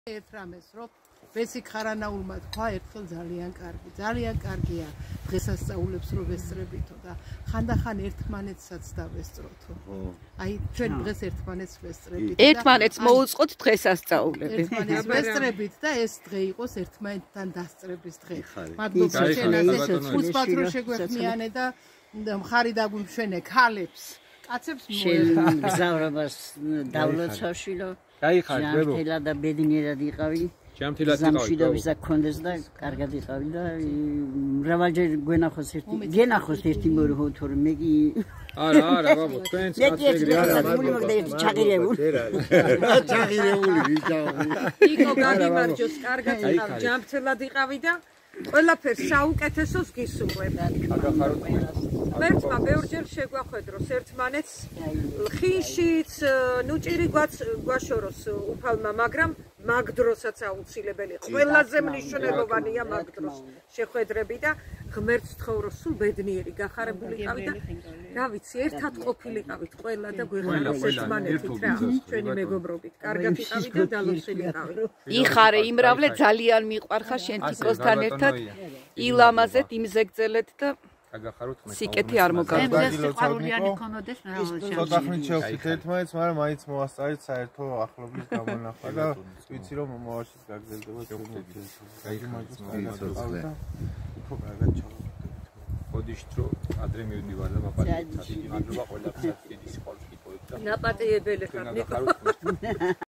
ერთ რამეს რომ ბესიკ ხარანაულმა თქვა ერთხელ ძალიან კარგია დღესასწაულებს რო ვესწრებითო და ხანდახან ერთმანეთსაც დავესწროთო. აი ჩვენ დღეს ერთმანეთს ვესწრებით. ერთმანეთს მოუწყოთ დღესასწაულები. ერთმანეთს ვესწრებით და ეს დღე იყოს ერთმანეთთან დასწრების დღე. მადლობა შენაზე ხუთბათ რო შეგვეხმიანე და მხარი დაგვიმშვენე ქალებს. კაცებს მოერთ გზავრობას დავლოცავშილო. გაიხარ ბებო. ჯამთელა და ბედნიერად იყავი. ჯამთელად იყავი. სამშვიდობის და გქონდეს და კარგად იყავი და მრავალჯერ გენახოს ერთი მორიო თორე მე კი არა ბაბო თქვენც კაცები ჩაღირებული ვიჭავი. იკო გაგიმარჯოს კარგად იყავი ჯამთელად იყავი და ყველაფერს საუკეთესოს გისურვებ. ღმერთმა ბევრჯერ შეგვახვედროს ერთმანეთს ხიშიც, ნუჭირი გვაშოროს უფალმა, მაგრამ მაგ დროსაც აუცილებელი. ყველაზე მნიშვნელოვანია მაგ დროს შეხვედრები და ღმერთს თხოვრო სულ ბედნიერი, გახარებულიყავი და რა ვიცი, ერთად ყოფილიყავით ყველა და გვეხარავს ერთმანეთით რა, ჩვენი მეგობრობით. კარგად იყავი და დალოცილიყავი. იხარე, იმრავლე ძალიან მიყვარხარ შენ თიკოსთან ერთად. ილამაზეთ, იმზეგწელეთ და გაგახაროთ ხმე. სიკეთი არ მოგაგვა. სიყვარულიანი ქონოდეს მრავალჯერ. ცოტა ხნით შევხვდით ერთმანეთს, მაგრამ მაინც მოასწარეთ საერთო ახლობის გამონახვა და ვიცი რომ მომავალშიც გაგრძელდება ჩვენი უფრო კარგად ჩავაგდებით. გოდიშთ რომ ადრე მივდივარ და მაპატიებთ. მადლობა ყველაფერს დიდი სიყვარულით. ნაპატიებელი ხარ ნიკო.